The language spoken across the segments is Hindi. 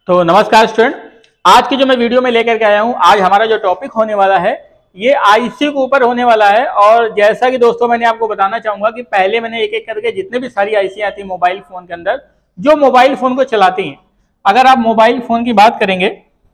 तो नमस्कार स्टूडेंट, आज की जो मैं वीडियो में लेकर के आया हूं, आज हमारा जो टॉपिक होने वाला है ये आईसी के ऊपर होने वाला है। और जैसा कि दोस्तों मैंने आपको बताना चाहूंगा कि पहले मैंने एक एक करके जितने भी सारी आईसी आती है मोबाइल फोन के अंदर, जो मोबाइल फोन को चलाती हैं। अगर आप मोबाइल फोन की बात करेंगे,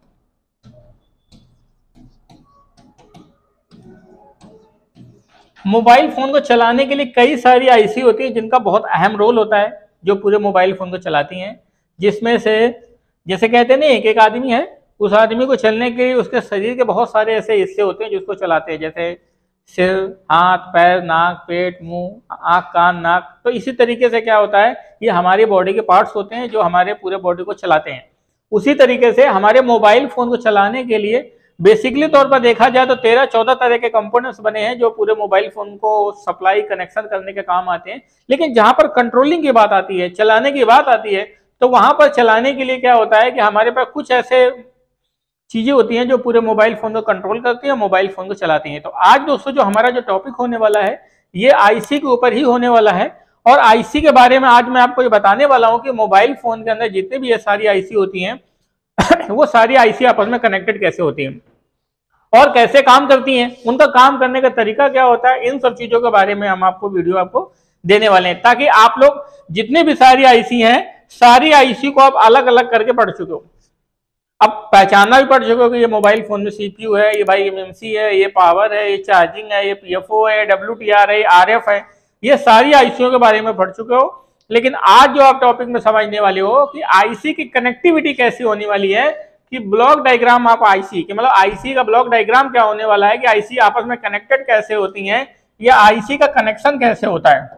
मोबाइल फोन को चलाने के लिए कई सारी आईसी होती है जिनका बहुत अहम रोल होता है, जो पूरे मोबाइल फोन को चलाती हैं। जिसमें से जैसे कहते हैं ना, एक एक आदमी है, उस आदमी को चलने के लिए उसके शरीर के बहुत सारे ऐसे हिस्से होते हैं जिसको चलाते हैं, जैसे सिर, हाथ, पैर, नाक, पेट, मुंह, आंख, कान, नाक। तो इसी तरीके से क्या होता है, ये हमारी बॉडी के पार्ट्स होते हैं जो हमारे पूरे बॉडी को चलाते हैं। उसी तरीके से हमारे मोबाइल फोन को चलाने के लिए बेसिकली तौर पर देखा जाए तो 13-14 तरह के कंपोनेंट्स बने हैं जो पूरे मोबाइल फोन को सप्लाई कनेक्शन करने के काम आते हैं। लेकिन जहां पर कंट्रोलिंग की बात आती है, चलाने की बात आती है, तो वहां पर चलाने के लिए क्या होता है कि हमारे पास कुछ ऐसे चीजें होती हैं जो पूरे मोबाइल फोन को कंट्रोल करती है, मोबाइल फोन को चलाती हैं। तो आज दोस्तों जो हमारा जो टॉपिक होने वाला है ये आईसी के ऊपर ही होने वाला है। और आईसी के बारे में आज मैं आपको ये बताने वाला हूं कि मोबाइल फोन के अंदर जितने भी ये सारी आईसी होती हैं वो सारी आईसी आपस में कनेक्टेड कैसे होती हैं और कैसे काम करती हैं, उनका काम करने का तरीका क्या होता है, इन सब चीजों के बारे में हम आपको वीडियो आपको देने वाले हैं, ताकि आप लोग जितने भी सारी आईसी हैं सारी आईसी को आप अलग अलग करके पढ़ चुके हो, अब पहचानना भी पड़ चुके हो कि ये मोबाइल फोन में सीपीयू है, ये भाई एमएमसी है, ये पावर है, ये चार्जिंग है, ये पीएफओ है, डब्ल्यूटीआर है, आरएफ है, ये सारी आईसीओ के बारे में पढ़ चुके हो। लेकिन आज जो आप टॉपिक में समझने वाले हो कि आईसी की कनेक्टिविटी कैसी होने वाली है, कि ब्लॉक डायग्राम आप आईसी के मतलब आईसी का ब्लॉक डायग्राम क्या होने वाला है, कि आईसी आपस में कनेक्टेड कैसे होती हैं, या आईसी का कनेक्शन कैसे होता है,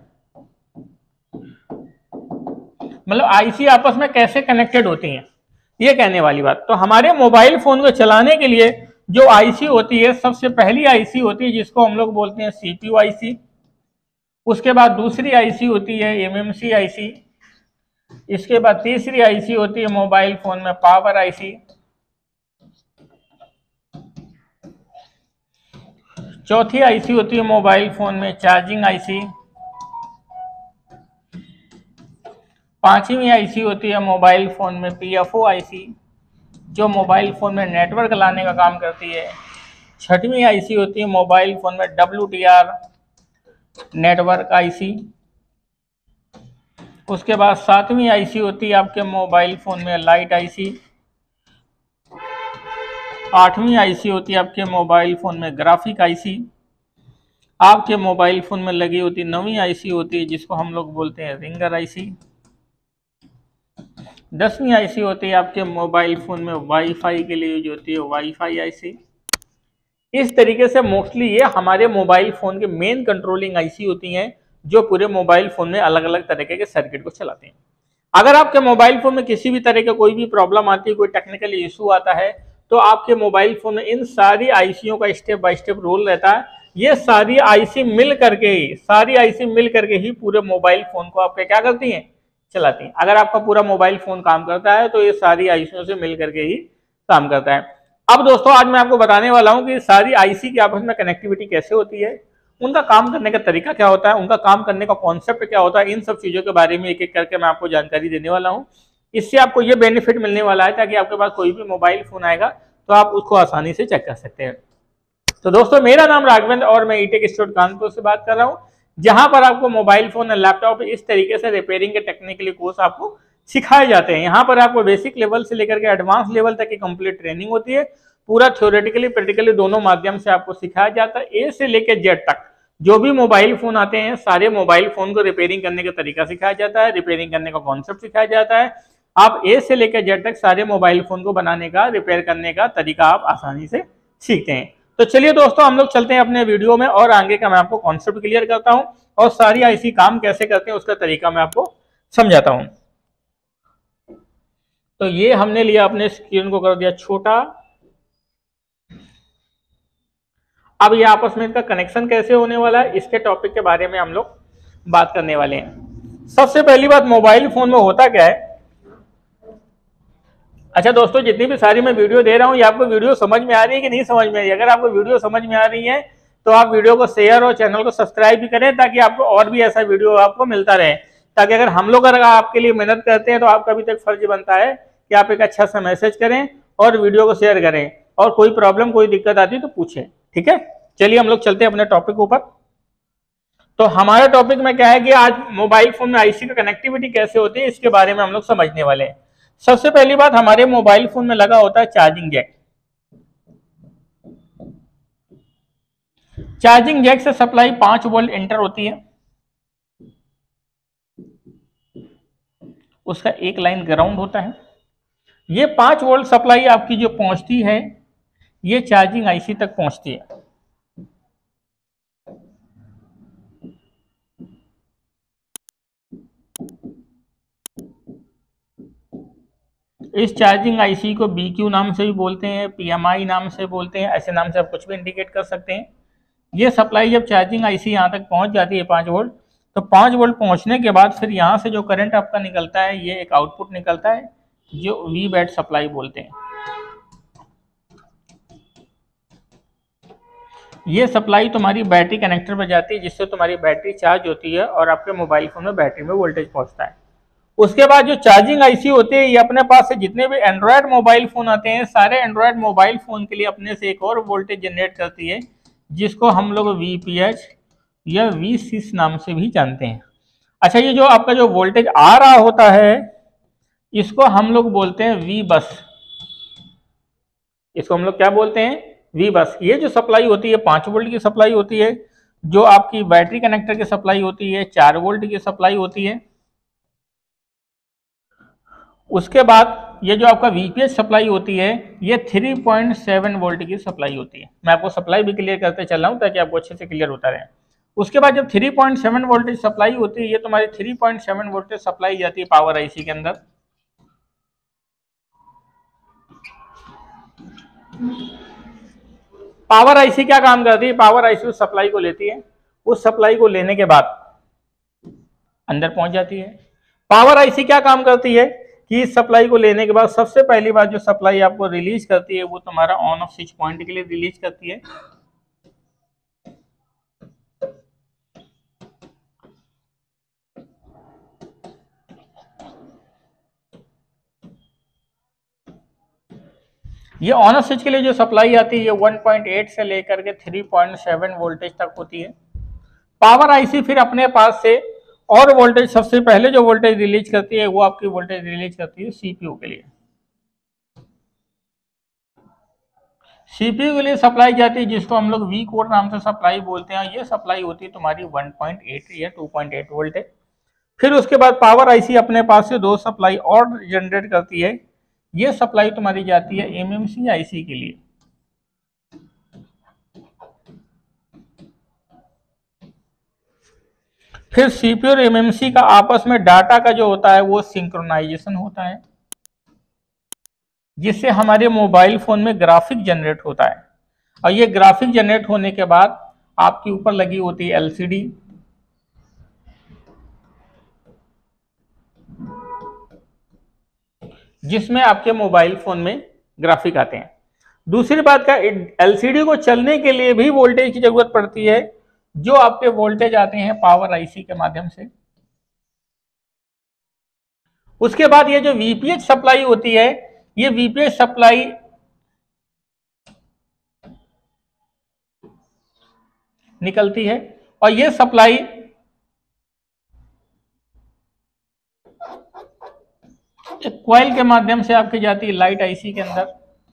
मतलब आईसी आपस में कैसे कनेक्टेड होती हैं, ये कहने वाली बात। तो हमारे मोबाइल फोन को चलाने के लिए जो आईसी होती है, सबसे पहली आईसी होती है जिसको हम लोग बोलते हैं सीपीयू आईसी। उसके बाद दूसरी आईसी होती है एमएमसी आईसी। इसके बाद तीसरी आईसी होती है मोबाइल फोन में पावर आईसी। चौथी आईसी होती है मोबाइल फोन में चार्जिंग आईसी। पांचवी आईसी होती है मोबाइल फोन में पीएफओ आईसी, जो मोबाइल फोन में नेटवर्क लाने का काम करती है। छठवीं आईसी होती है मोबाइल फोन में डब्ल्यूटीआर नेटवर्क आईसी। उसके बाद सातवीं आईसी होती है आपके मोबाइल फोन में लाइट आईसी। आठवीं आईसी होती है आपके मोबाइल फोन में ग्राफिक आईसी। आपके मोबाइल फोन में लगी होती है नवीं आईसी होती है जिसको हम लोग बोलते हैं रिंगर आईसी। 10वीं आईसी होती है आपके मोबाइल फोन में वाईफाई के लिए यूज होती है वाईफाई आईसी। इस तरीके से मोस्टली ये हमारे मोबाइल फोन के मेन कंट्रोलिंग आईसी होती हैं जो पूरे मोबाइल फोन में अलग अलग तरीके के सर्किट को चलाते हैं। अगर आपके मोबाइल फोन में किसी भी तरह का कोई भी प्रॉब्लम आती है, कोई टेक्निकल इशू आता है, तो आपके मोबाइल फोन में इन सारी आईसीओ का स्टेप बाय स्टेप रोल रहता है। ये सारी आईसी मिल करके ही पूरे मोबाइल फोन को आपके क्या करती हैं, चलाती हैं। अगर आपका पूरा मोबाइल फोन काम करता है तो ये सारी आईसीओ से मिल करके ही काम करता है। अब दोस्तों आज मैं आपको बताने वाला हूं कि सारी आईसी की आपस में कनेक्टिविटी कैसे होती है, उनका काम करने का तरीका क्या होता है, उनका काम करने का कॉन्सेप्ट क्या होता है, इन सब चीजों के बारे में एक एक करके मैं आपको जानकारी देने वाला हूं। इससे आपको ये बेनिफिट मिलने वाला है ताकि आपके पास कोई भी मोबाइल फोन आएगा तो आप उसको आसानी से चेक कर सकते हैं। तो दोस्तों मेरा नाम राघवेंद्र और मैं ईटेक इंस्टीट्यूट कानपुर से बात कर रहा हूँ, जहां पर आपको मोबाइल फोन और लैपटॉप इस तरीके से रिपेयरिंग के टेक्निकली कोर्स आपको सिखाए जाते हैं। यहाँ पर आपको बेसिक लेवल से लेकर के एडवांस लेवल तक की कंप्लीट ट्रेनिंग होती है। पूरा थ्योरेटिकली प्रैक्टिकली दोनों माध्यम से आपको सिखाया जाता है। ए से लेकर जेड तक जो भी मोबाइल फोन आते हैं सारे मोबाइल फोन को रिपेयरिंग करने का तरीका सिखाया जाता है, रिपेयरिंग करने का कॉन्सेप्ट सिखाया जाता है। आप ए से लेकर जेड तक सारे मोबाइल फोन को बनाने का, रिपेयर करने का तरीका आप आसानी से सीखते हैं। तो चलिए दोस्तों हम लोग चलते हैं अपने वीडियो में और आगे का मैं आपको कॉन्सेप्ट क्लियर करता हूं और सारी आईसी काम कैसे करते हैं उसका तरीका मैं आपको समझाता हूं। तो ये हमने लिया, अपने स्क्रीन को कर दिया छोटा। अब ये आपस में इनका कनेक्शन कैसे होने वाला है, इसके टॉपिक के बारे में हम लोग बात करने वाले हैं। सबसे पहली बात, मोबाइल फोन में होता क्या है। अच्छा दोस्तों, जितनी भी सारी मैं वीडियो दे रहा हूँ ये आपको वीडियो समझ में आ रही है कि नहीं समझ में आ रही है। अगर आपको वीडियो समझ में आ रही है तो आप वीडियो को शेयर और चैनल को सब्सक्राइब भी करें ताकि आपको और भी ऐसा वीडियो आपको मिलता रहे, ताकि अगर हम लोग अगर आपके लिए मेहनत करते हैं तो आपका भी तक फर्ज बनता है कि कि आप एक अच्छा सा मैसेज करें और वीडियो को शेयर करें, और कोई प्रॉब्लम कोई दिक्कत आती है तो पूछें। ठीक है, चलिए हम लोग चलते हैं अपने टॉपिक ऊपर। तो हमारे टॉपिक में क्या है कि आज मोबाइल फोन में आईसी का कनेक्टिविटी कैसे होती है इसके बारे में हम लोग समझने वाले हैं। सबसे पहली बात, हमारे मोबाइल फोन में लगा होता है चार्जिंग जैक। चार्जिंग जैक से सप्लाई 5 वोल्ट एंटर होती है, उसका एक लाइन ग्राउंड होता है। ये 5 वोल्ट सप्लाई आपकी जो पहुंचती है ये चार्जिंग आईसी तक पहुंचती है। इस चार्जिंग आईसी को BQ नाम से भी बोलते हैं, PMI नाम से बोलते हैं, ऐसे नाम से आप कुछ भी इंडिकेट कर सकते हैं। ये सप्लाई जब चार्जिंग आईसी यहाँ तक पहुंच जाती है 5 वोल्ट, तो 5 वोल्ट पहुंचने के बाद फिर यहाँ से जो करंट आपका निकलता है ये एक आउटपुट निकलता है जो Vbat सप्लाई बोलते हैं। ये सप्लाई तुम्हारी बैटरी कनेक्टर पर जाती है जिससे तुम्हारी बैटरी चार्ज होती है और आपके मोबाइल फोन में बैटरी में वोल्टेज पहुंचता है। उसके बाद जो चार्जिंग आईसी होती है ये अपने पास से जितने भी एंड्रॉयड मोबाइल फोन आते हैं सारे एंड्रॉयड मोबाइल फोन के लिए अपने से एक और वोल्टेज जनरेट करती है जिसको हम लोग VPH या V6 नाम से भी जानते हैं। अच्छा, ये जो आपका जो वोल्टेज आ रहा होता है इसको हम लोग बोलते हैं V बस। इसको हम लोग क्या बोलते हैं? V बस। ये जो सप्लाई होती है 5 वोल्ट की सप्लाई होती है, जो आपकी बैटरी कनेक्टर की सप्लाई होती है 4 वोल्ट की सप्लाई होती है। उसके बाद ये जो आपका VPH सप्लाई होती है ये 3.7 वोल्ट की सप्लाई होती है। मैं आपको सप्लाई भी क्लियर करते चल रहा हूँ ताकि आपको अच्छे से क्लियर होता रहे। उसके बाद जब 3.7 वोल्टेज सप्लाई होती है ये तुम्हारी 3.7 वोल्टेज सप्लाई जाती है पावर आईसी के अंदर। पावर आईसी क्या काम करती है? पावर आईसी उस सप्लाई को लेती है, उस सप्लाई को लेने के बाद अंदर पहुंच जाती है। पावर आईसी क्या काम करती है कि इस सप्लाई को लेने के बाद सबसे पहली बात जो सप्लाई आपको रिलीज करती है वो तुम्हारा ऑन ऑफ स्विच पॉइंट के लिए रिलीज करती है। ये ऑन ऑफ स्विच के लिए जो सप्लाई आती है ये 1.8 से लेकर के 3.7 वोल्टेज तक होती है। पावर आईसी फिर अपने पास से और वोल्टेज, सबसे पहले जो वोल्टेज रिलीज करती है वो आपकी वोल्टेज रिलीज करती है सीपीयू के लिए। सीपीयू के लिए सप्लाई जाती है जिसको हम लोग वी कोर नाम से सप्लाई बोलते हैं। ये सप्लाई होती है तुम्हारी 1.8 या 2.8 वोल्ट है। फिर उसके बाद पावर आईसी अपने पास से 2 सप्लाई और जनरेट करती है। ये सप्लाई तुम्हारी जाती है एमएमसी आईसी के लिए। फिर सीपीयू और एमएमसी का आपस में डाटा का जो होता है वो सिंक्रोनाइजेशन होता है जिससे हमारे मोबाइल फोन में ग्राफिक जनरेट होता है। और ये ग्राफिक जनरेट होने के बाद आपके ऊपर लगी होती है एलसीडी, जिसमें आपके मोबाइल फोन में ग्राफिक आते हैं। दूसरी बात का, एलसीडी को चलने के लिए भी वोल्टेज की जरूरत पड़ती है, जो आपके वोल्टेज आते हैं पावर आईसी के माध्यम से। उसके बाद ये जो वीपीएच सप्लाई होती है, ये वीपीएच सप्लाई निकलती है और ये सप्लाई एक कॉइल के माध्यम से आपकी जाती है लाइट आईसी के अंदर।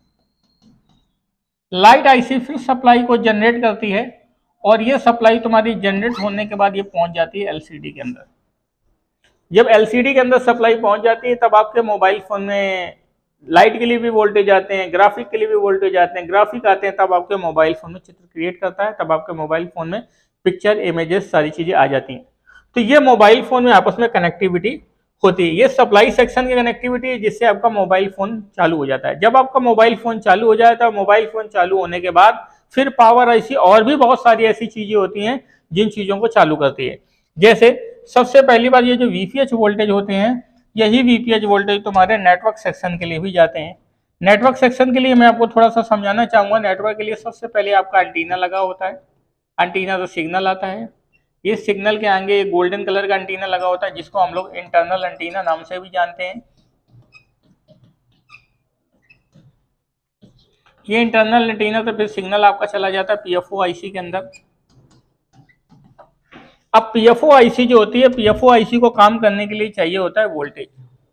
लाइट आईसी फिर सप्लाई को जनरेट करती है और ये सप्लाई तुम्हारी जनरेट होने के बाद ये पहुंच जाती है एलसीडी के अंदर। जब एलसीडी के अंदर सप्लाई पहुंच जाती है तब आपके मोबाइल फोन में लाइट के लिए भी वोल्टेज आते हैं, ग्राफिक के लिए भी वोल्टेज आते हैं। ग्राफिक आते हैं तब आपके मोबाइल फोन में चित्र क्रिएट करता है, तब आपके मोबाइल फोन में पिक्चर, इमेजेस, सारी चीजें आ जाती हैं। तो ये मोबाइल फोन में आपस में कनेक्टिविटी होती है। ये सप्लाई सेक्शन की कनेक्टिविटी है जिससे आपका मोबाइल फोन चालू हो जाता है। जब आपका मोबाइल फोन चालू हो जाता है, मोबाइल फोन चालू होने के बाद फिर पावर आईसी और भी बहुत सारी ऐसी चीजें होती हैं जिन चीजों को चालू करती है। जैसे सबसे पहली बात, ये जो वीपीएच वोल्टेज होते हैं, यही वीपीएच वोल्टेज तुम्हारे नेटवर्क सेक्शन के लिए भी जाते हैं। नेटवर्क सेक्शन के लिए मैं आपको थोड़ा सा समझाना चाहूंगा। नेटवर्क के लिए सबसे पहले आपका एंटीना लगा होता है। एंटीना से सिग्नल आता है, ये सिग्नल के आगे एक गोल्डन कलर का एंटीना लगा होता है जिसको हम लोग इंटरनल एंटीना नाम से भी जानते हैं। ये इंटरनल रेटिना, तो फिर सिग्नल आपका चला जाता है पीएफओ आईसी के अंदर। अब पीएफओ आईसी जो होती है, पीएफओ आईसी को काम करने के लिए चाहिए होता है वोल्टेज।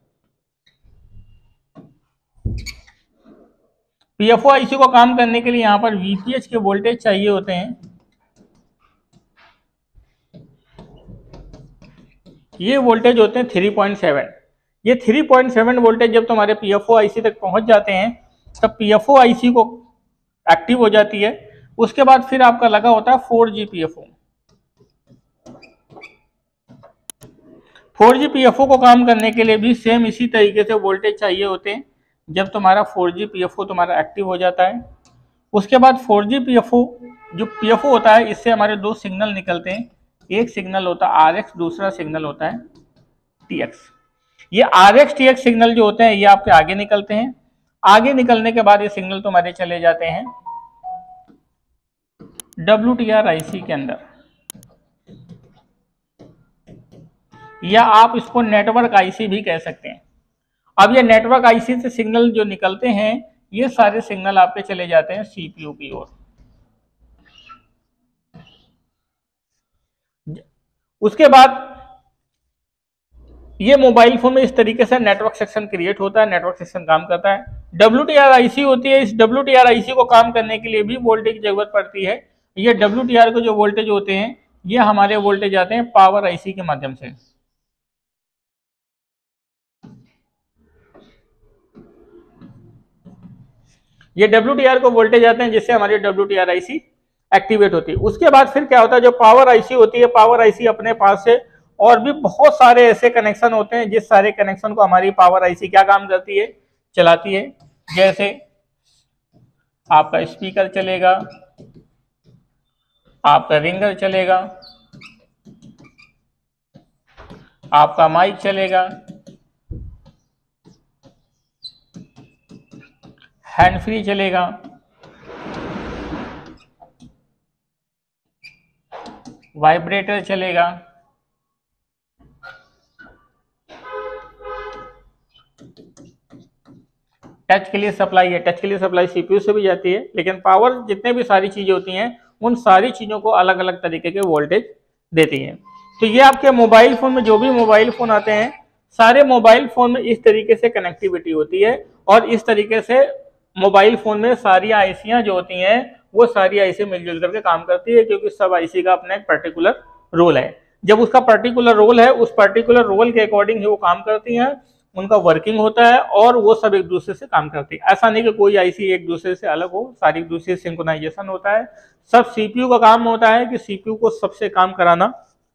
पीएफओ आईसी को काम करने के लिए यहां पर वीपीएच के वोल्टेज चाहिए होते हैं। ये वोल्टेज होते हैं 3.7। ये 3.7 वोल्टेज जब तुम्हारे पीएफओ आईसी तक पहुंच जाते हैं तब पीएफओ आईसी को एक्टिव हो जाती है। उसके बाद फिर आपका लगा होता है 4G पीएफओ। 4G पीएफओ को काम करने के लिए भी सेम इसी तरीके से वोल्टेज चाहिए होते हैं। जब तुम्हारा 4G पीएफओ तुम्हारा एक्टिव हो जाता है, उसके बाद 4G पीएफओ जो पीएफओ होता है, इससे हमारे दो सिग्नल निकलते हैं। एक सिग्नल होता है आरएक्स, दूसरा सिग्नल होता है टीएक्स। ये आरएक्स टीएक्स सिग्नल जो होते हैं ये आपके आगे निकलते हैं। आगे निकलने के बाद ये सिग्नल तुम्हारे चले जाते हैं WTR आईसी के अंदर, या आप इसको नेटवर्क आईसी भी कह सकते हैं। अब ये नेटवर्क आईसी से सिग्नल जो निकलते हैं ये सारे सिग्नल आपके चले जाते हैं सीपीयू की ओर। उसके बाद ये मोबाइल फोन में इस तरीके से नेटवर्क सेक्शन क्रिएट होता है, नेटवर्क सेक्शन काम करता है। WTR आईसी होती है, इस WTR आईसी को काम करने के लिए भी वोल्टेज की जरूरत पड़ती है। ये WTR को जो वोल्टेज होते हैं ये हमारे वोल्टेज आते हैं पावर आईसी के माध्यम से। ये WTR को वोल्टेज आते हैं जिससे हमारी WTR आईसी एक्टिवेट होती है। उसके बाद फिर क्या होता है, जो पावर आईसी होती है, पावर आईसी अपने पास से और भी बहुत सारे ऐसे कनेक्शन होते हैं जिस सारे कनेक्शन को हमारी पावर आईसी क्या काम करती है, चलाती है। जैसे आपका स्पीकर चलेगा, आपका रिंगर चलेगा, आपका माइक चलेगा, हैंड फ्री चलेगा, वाइब्रेटर चलेगा, टच के लिए सप्लाई है। टच के लिए सप्लाई सीपीयू से भी जाती है, लेकिन पावर जितने भी सारी चीजें होती हैं उन सारी चीजों को अलग अलग तरीके के वोल्टेज देती हैं। तो ये आपके मोबाइल फोन में जो भी मोबाइल फोन आते हैं, सारे मोबाइल फोन में इस तरीके से कनेक्टिविटी होती है और इस तरीके से मोबाइल फोन में सारी आईसियां जो होती हैं वो सारी आईसी मिलजुल करके काम करती है, क्योंकि सब आईसी का अपना एक पर्टिकुलर रोल है। जब उसका पर्टिकुलर रोल है, उस पर्टिकुलर रोल के अकॉर्डिंग ही वो काम करती हैं, उनका वर्किंग होता है और वो सब एक दूसरे से काम करती है। ऐसा नहीं कि कोई आईसी एक दूसरे से अलग हो, सारी एक दूसरे से सिंक्रोनाइजेशन होता है। सब सीपीयू का काम होता है कि सीपीयू को सबसे काम कराना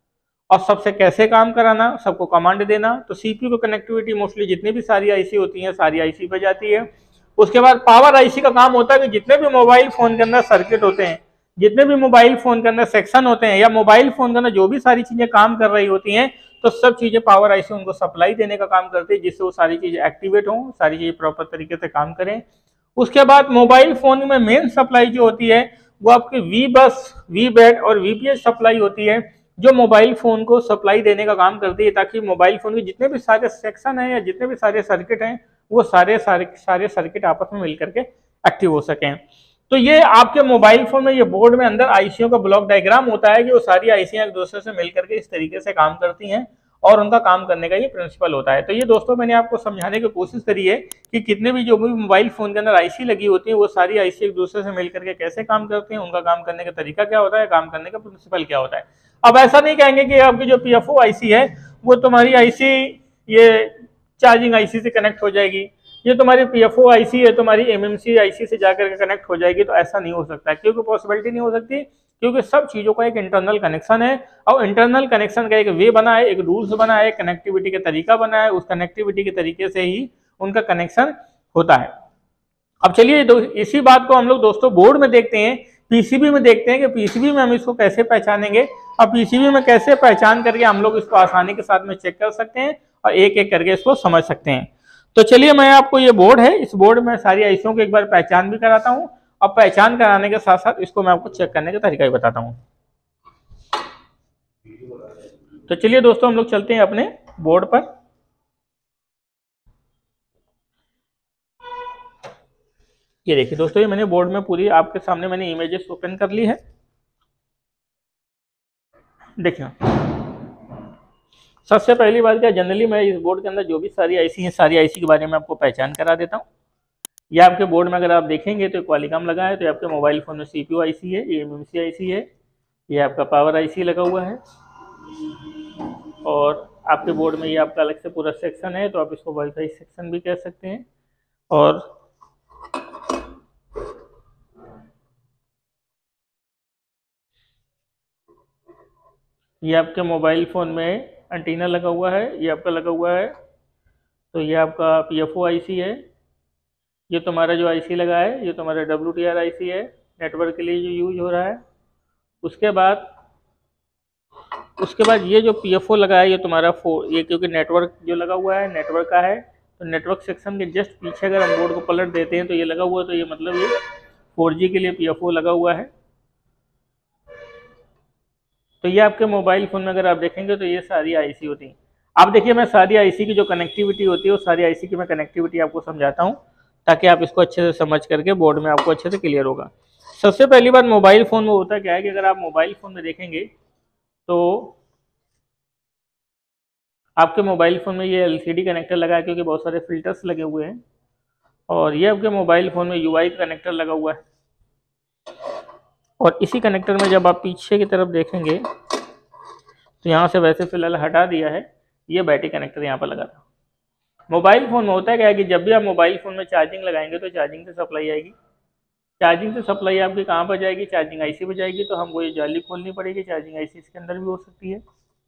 और सबसे कैसे काम कराना, सबको कमांड देना। तो सीपीयू को कनेक्टिविटी मोस्टली जितनी भी सारी आईसी होती हैं सारी आईसी पे जाती है। उसके बाद पावर आईसी का काम होता है कि जितने भी मोबाइल फोन के अंदर सर्किट होते हैं, जितने भी मोबाइल फोन के अंदर सेक्शन होते हैं, या मोबाइल फोन के अंदर जो भी सारी चीजें काम कर रही होती हैं, तो सब चीजें पावर आईसी उनको सप्लाई देने का काम करती है, जिससे वो सारी चीजें एक्टिवेट हों, सारी चीजें प्रॉपर तरीके से काम करें। उसके बाद मोबाइल फोन में मेन सप्लाई जो होती है वो आपकी वी बस, वी बैड और वीपीएच सप्लाई होती है, जो मोबाइल फोन को सप्लाई देने का काम करती है, ताकि मोबाइल फोन के जितने भी सारे सेक्शन हैं या जितने भी सारे सर्किट हैं वो सारे सर्किट आपस में मिलकर के एक्टिव हो सकें। तो ये आपके मोबाइल फोन में ये बोर्ड में अंदर आईसीओ का ब्लॉक डायग्राम होता है कि वो सारी आईसीयां एक दूसरे से मिलकर के इस तरीके से काम करती हैं और उनका काम करने का ये प्रिंसिपल होता है। तो ये दोस्तों मैंने आपको समझाने की कोशिश करी है कि कितने भी जो भी मोबाइल फोन के अंदर आईसी लगी होती है वो सारी आईसी एक दूसरे से मिलकर के कैसे काम करती हैं, उनका काम करने का तरीका क्या होता है, काम करने का प्रिंसिपल क्या होता है। अब ऐसा नहीं कहेंगे कि आपकी जो पीएफओ आईसी है वो तुम्हारी आईसी ये चार्जिंग आईसी से कनेक्ट हो जाएगी, ये तुम्हारी पीएफओ आईसी है तुम्हारी एमएमसी आईसी से जाकर के कनेक्ट हो जाएगी। तो ऐसा नहीं हो सकता, क्योंकि पॉसिबिलिटी नहीं हो सकती, क्योंकि सब चीजों का एक इंटरनल कनेक्शन है और इंटरनल कनेक्शन का एक वे बना है, एक रूल्स बना है, कनेक्टिविटी का तरीका बना है, उस कनेक्टिविटी के तरीके से ही उनका कनेक्शन होता है। अब चलिए इसी बात को हम लोग दोस्तों बोर्ड में देखते हैं, पीसीबी में देखते हैं कि पीसीबी में हम इसको कैसे पहचानेंगे और पीसीबी में कैसे पहचान करके हम लोग इसको आसानी के साथ में चेक कर सकते हैं और एक एक करके इसको समझ सकते हैं। तो चलिए मैं आपको ये बोर्ड है, इस बोर्ड में सारी आईसियों को एक बार पहचान भी कराता हूँ और पहचान कराने के साथ साथ इसको मैं आपको चेक करने का तरीका भी बताता हूँ। तो चलिए दोस्तों हम लोग चलते हैं अपने बोर्ड पर। ये देखिए दोस्तों, ये मैंने बोर्ड में पूरी आपके सामने मैंने इमेजेस ओपन कर ली है। देखिए, सबसे पहली बात क्या, जनरली मैं इस बोर्ड के अंदर जो भी सारी आईसी है, सारी आईसी के बारे में आपको पहचान करा देता हूँ। ये आपके बोर्ड में अगर आप देखेंगे तो क्वालिकॉम लगा है, तो आपके मोबाइल फोन में सीपीयू आईसी है, ये एमएमसी आईसी है, ये आपका पावर आईसी लगा हुआ है, और आपके बोर्ड में ये आपका अलग से पूरा सेक्शन है, तो आप इसको वाईफाई सेक्शन भी कह सकते हैं। और ये आपके मोबाइल फ़ोन में एंटीना लगा हुआ है, ये आपका लगा हुआ है। तो ये आपका पीएफओ आईसी है, ये तुम्हारा जो आईसी लगा है ये तुम्हारा WTR आईसी है, नेटवर्क के लिए जो यूज हो रहा है। उसके बाद ये जो पीएफओ लगा है ये तुम्हारा ये क्योंकि नेटवर्क जो लगा हुआ है नेटवर्क का है, तो नेटवर्क सेक्शन के जस्ट पीछे अगर हम बोर्ड को पलट देते हैं तो ये लगा हुआ है, तो ये मतलब ये 4G के लिए पीएफओ लगा हुआ है। तो ये आपके मोबाइल फ़ोन में अगर आप देखेंगे तो ये सारी आईसी होती हैं। आप देखिए, मैं सारी आईसी की जो कनेक्टिविटी होती है वो सारी आईसी की मैं कनेक्टिविटी आपको समझाता हूँ, ताकि आप इसको अच्छे से समझ करके बोर्ड में आपको अच्छे से क्लियर होगा। सबसे पहली बात, मोबाइल फ़ोन में होता क्या है कि अगर आप मोबाइल फ़ोन में देखेंगे तो आपके मोबाइल फ़ोन में ये LCD कनेक्टर लगा है, क्योंकि बहुत सारे फिल्टर्स लगे हुए हैं। और ये आपके मोबाइल फ़ोन में UI कनेक्टर लगा हुआ है। और इसी कनेक्टर में जब आप पीछे की तरफ देखेंगे तो यहाँ से वैसे फिलहाल हटा दिया है, ये बैटरी कनेक्टर यहाँ पर लगा था। मोबाइल फ़ोन में होता क्या है कि जब भी आप मोबाइल फ़ोन में चार्जिंग लगाएंगे तो चार्जिंग से सप्लाई आएगी। चार्जिंग से सप्लाई आपकी कहाँ पर जाएगी, चार्जिंग आईसी पर जाएगी। तो हमको ये जाली खोलनी पड़ेगी, चार्जिंग आईसी इसके अंदर भी हो सकती है।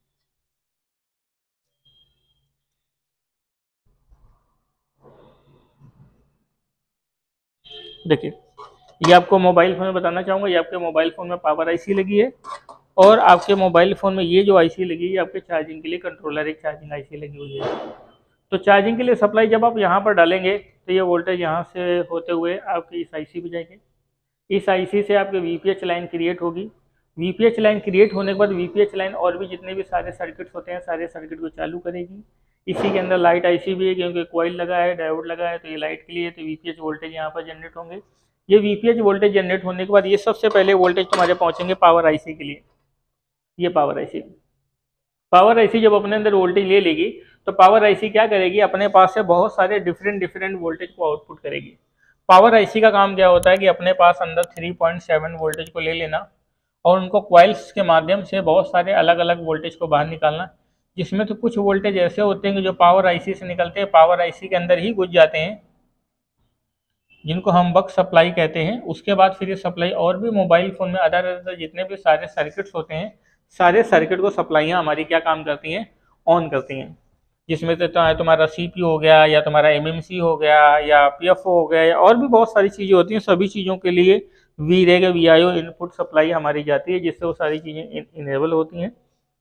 देखिए, ये आपको मोबाइल फ़ोन में बताना चाहूँगा, ये आपके मोबाइल फ़ोन में पावर आईसी लगी है, और आपके मोबाइल फ़ोन में ये जो आईसी लगी है आपके चार्जिंग के लिए कंट्रोलर एक चार्जिंग आईसी लगी हुई है। तो चार्जिंग के लिए सप्लाई जब आप यहाँ पर डालेंगे तो ये वोल्टेज यहाँ से होते हुए आपके इस आईसी पे जाएंगे। इस आईसी से आपके वीपीएच लाइन क्रिएट होगी। वीपीएच लाइन क्रिएट होने के बाद वीपीएच लाइन और भी जितने भी सारे सर्किट्स होते हैं सारे सर्किट को चालू करेगी। इसी के अंदर लाइट आईसी भी है, क्योंकि कॉइल लगा है, डायोड लगा है, तो ये लाइट के लिए, तो वीपीएच वोल्टेज यहाँ पर जनरेट होंगे। ये वीपीएच वोल्टेज जनरेट होने के बाद ये सबसे पहले वोल्टेज तुम्हारे पहुँचेंगे पावर आईसी के लिए। ये पावर आईसी जब अपने अंदर वोल्टेज ले लेगी तो पावर आईसी क्या करेगी, अपने पास से बहुत सारे डिफरेंट वोल्टेज को आउटपुट करेगी। पावर आईसी का काम क्या होता है कि अपने पास अंदर 3.7 वोल्टेज को ले लेना और उनको क्वाइल्स के माध्यम से बहुत सारे अलग अलग वोल्टेज को बाहर निकालना, जिसमें तो कुछ वोल्टेज ऐसे होते हैं कि जो पावर आईसी से निकलते हैं, पावर आईसी के अंदर ही घुस जाते हैं, जिनको हम बक सप्लाई कहते हैं। उसके बाद फिर ये सप्लाई और भी मोबाइल फ़ोन में अदर जितने भी सारे सर्किट्स होते हैं, सारे सर्किट को सप्लाइयाँ हमारी क्या काम करती हैं, ऑन करती हैं। जिसमें तो तुम्हारा सीपीयू हो गया, या तुम्हारा एमएमसी हो गया, या पीएफओ हो गया, या और भी बहुत सारी चीज़ें होती हैं। सभी चीज़ों के लिए वीरेग वीआईओ इनपुट सप्लाई हमारी जाती है, जिससे वो सारी चीज़ें इनेबल होती हैं।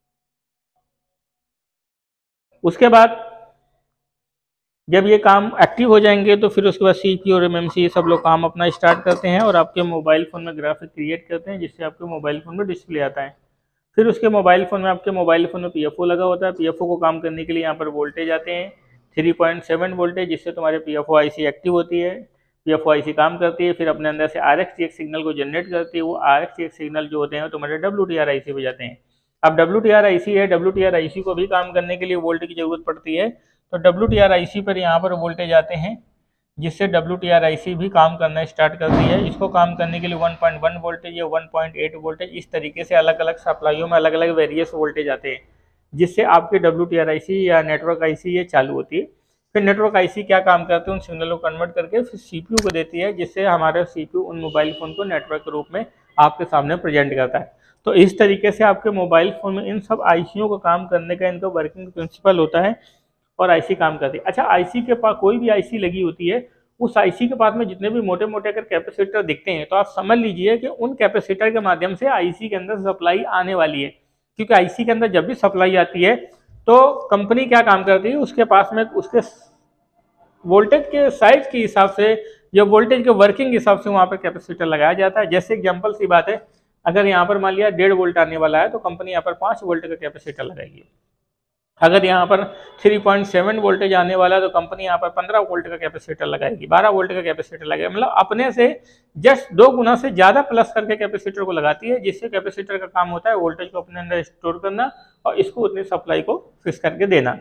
उसके बाद जब ये काम एक्टिव हो जाएंगे तो फिर उसके बाद सीपीयू और एमएमसी ये सब लोग काम अपना स्टार्ट करते हैं और आपके मोबाइल फ़ोन में ग्राफिक क्रिएट करते हैं, जिससे आपके मोबाइल फ़ोन में डिस्प्ले आता है। फिर उसके मोबाइल फ़ोन में आपके मोबाइल फ़ोन में पीएफओ लगा होता है। पीएफओ को काम करने के लिए यहाँ पर वोल्टेज आते हैं 3.7 वोल्टेज, जिससे तुम्हारे पीएफओ आईसी एक्टिव होती है। पीएफओ आईसी काम करती है, फिर अपने अंदर से RxTx सिग्नल को जनरेट करती है। वो RxTx सिग्नल जो होते हैं तुम्हारे WTR आईसी पे जाते हैं। अब WTR आईसी है, WTR आईसी को भी काम करने के लिए वोल्टेज की जरूरत पड़ती है, तो WTR आईसी पर यहाँ पर वोल्टेज आते हैं, जिससे WTR आईसी भी काम करना स्टार्ट करती है। इसको काम करने के लिए 1.1 वोल्टेज या 1.8 वोल्टेज, इस तरीके से अलग अलग सप्लाइयों में अलग अलग वेरियस वोल्टेज आते हैं, जिससे आपके WTR आईसी या नेटवर्क आईसी ये चालू होती है। फिर नेटवर्क आईसी क्या काम करते हैं, उन सिग्नलों को कन्वर्ट करके फिर CPU को देती है, जिससे हमारा CPU उन मोबाइल फ़ोन को नेटवर्क के रूप में आपके सामने प्रेजेंट करता है। तो इस तरीके से आपके मोबाइल फ़ोन में इन सब आईसीयों को काम करने का इनका वर्किंग प्रिंसिपल होता है और आईसी काम करती है। अच्छा, आईसी के पास कोई भी आईसी लगी होती है, उस आईसी के पास में जितने भी मोटे मोटे अगर कैपेसिटर दिखते हैं तो आप समझ लीजिए कि उन कैपेसिटर के माध्यम से आईसी के अंदर सप्लाई आने वाली है। क्योंकि आईसी के अंदर जब भी सप्लाई आती है तो कंपनी क्या काम करती है, उसके पास में उसके वोल्टेज के साइज के हिसाब से या वोल्टेज के वर्किंग के हिसाब से वहाँ पर कैपेसिटर लगाया जाता है। जैसे एग्जाम्पल सी बात है, अगर यहाँ पर मान लिया 1.5 वोल्ट आने वाला है तो कंपनी यहाँ पर 5 वोल्ट का कैपेसिटर लगाएगी। अगर यहाँ पर 3.7 वोल्टेज आने वाला है तो कंपनी यहाँ पर 15 वोल्ट का कैपेसिटर लगाएगी, 12 वोल्ट का कैपेसिटर लगाएगी, मतलब अपने से जस्ट 2 गुना से ज़्यादा प्लस करके कैपेसिटर को लगाती है, जिससे कैपेसिटर का काम होता है वोल्टेज को अपने अंदर स्टोर करना और इसको उतनी सप्लाई को फिक्स करके देना।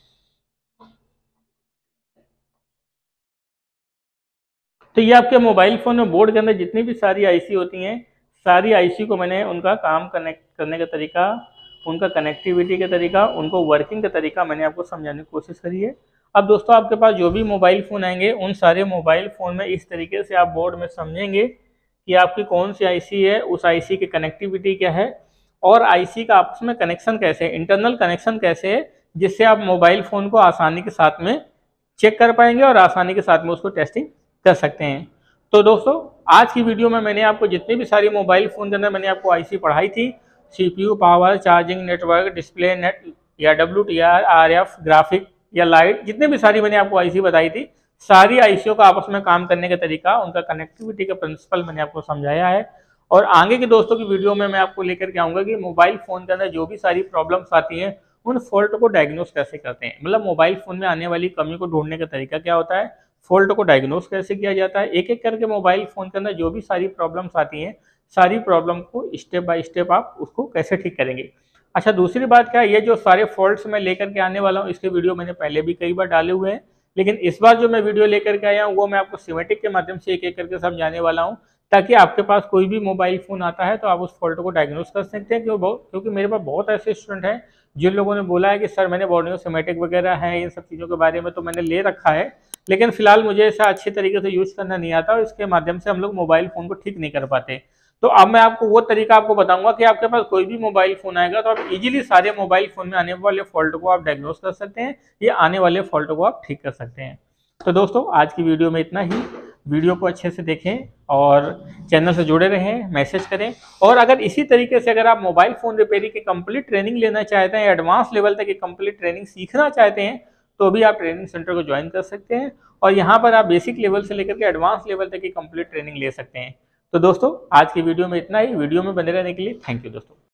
तो ये आपके मोबाइल फ़ोन में बोर्ड के अंदर जितनी भी सारी आईसी होती हैं, सारी आईसी को मैंने उनका काम कनेक्ट करने का तरीका, उनका कनेक्टिविटी का तरीका, उनको वर्किंग का तरीका मैंने आपको समझाने की कोशिश करी है। अब दोस्तों आपके पास जो भी मोबाइल फ़ोन आएंगे उन सारे मोबाइल फ़ोन में इस तरीके से आप बोर्ड में समझेंगे कि आपकी कौन सी आईसी है, उस आईसी की कनेक्टिविटी क्या है और आईसी का आपस में कनेक्शन कैसे है, इंटरनल कनेक्शन कैसे है, जिससे आप मोबाइल फ़ोन को आसानी के साथ में चेक कर पाएंगे और आसानी के साथ में उसको टेस्टिंग कर सकते हैं। तो दोस्तों आज की वीडियो में मैंने आपको जितनी भी सारी मोबाइल फ़ोन के अंदर मैंने आपको आईसी पढ़ाई थी, CPU, power, charging, network, display, net या WTR, RF, ग्राफिक या लाइट, जितने भी सारी मैंने आपको आईसी बताई थी, सारी आईसीओ का आपस में काम करने का तरीका, उनका कनेक्टिविटी का प्रिंसिपल मैंने आपको समझाया है। और आगे के दोस्तों की वीडियो में मैं आपको लेकर के आऊँगा कि मोबाइल फ़ोन के अंदर जो भी सारी प्रॉब्लम्स आती हैं उन फॉल्ट को डायग्नोस कैसे करते हैं, मतलब मोबाइल फ़ोन में आने वाली कमी को ढूंढने का तरीका क्या होता है, फॉल्ट को डायग्नोस कैसे किया जाता है, एक एक करके मोबाइल फ़ोन के अंदर जो भी सारी प्रॉब्लम्स आती हैं, सारी प्रॉब्लम को स्टेप बाय स्टेप आप उसको कैसे ठीक करेंगे। अच्छा दूसरी बात क्या है, ये जो सारे फॉल्ट्स मैं लेकर के आने वाला हूँ इसके वीडियो मैंने पहले भी कई बार डाले हुए हैं, लेकिन इस बार जो मैं वीडियो लेकर के आया हूँ वो मैं आपको सिमेटिक के माध्यम से एक एक करके समझाने वाला हूँ, ताकि आपके पास कोई भी मोबाइल फ़ोन आता है तो आप उस फॉल्ट को डायग्नोस कर सकते हैं। क्योंकि मेरे पास बहुत ऐसे स्टूडेंट हैं जिन लोगों ने बोला है कि सर मैंने बॉर्नियो सिमेटिक वगैरह है, इन सब चीज़ों के बारे में तो मैंने ले रखा है, लेकिन फिलहाल मुझे ऐसा अच्छे तरीके से यूज करना नहीं आता और इसके माध्यम से हम लोग मोबाइल फ़ोन को ठीक नहीं कर पाते। तो अब मैं आपको वो तरीका आपको बताऊंगा कि आपके पास कोई भी मोबाइल फ़ोन आएगा तो आप इजीली सारे मोबाइल फ़ोन में आने वाले फॉल्ट को आप डायग्नोस कर सकते हैं, या आने वाले फॉल्ट को आप ठीक कर सकते हैं। तो दोस्तों आज की वीडियो में इतना ही। वीडियो को अच्छे से देखें और चैनल से जुड़े रहें, मैसेज करें, और अगर इसी तरीके से अगर आप मोबाइल फ़ोन रिपेयरिंग की कंप्लीट ट्रेनिंग लेना चाहते हैं, एडवांस लेवल तक की कंप्लीट ट्रेनिंग सीखना चाहते हैं, तो भी आप ट्रेनिंग सेंटर को ज्वाइन कर सकते हैं और यहाँ पर आप बेसिक लेवल से लेकर के एडवांस लेवल तक की कंप्लीट ट्रेनिंग ले सकते हैं। तो दोस्तों आज की वीडियो में इतना ही। वीडियो में बने रहने के लिए थैंक यू दोस्तों।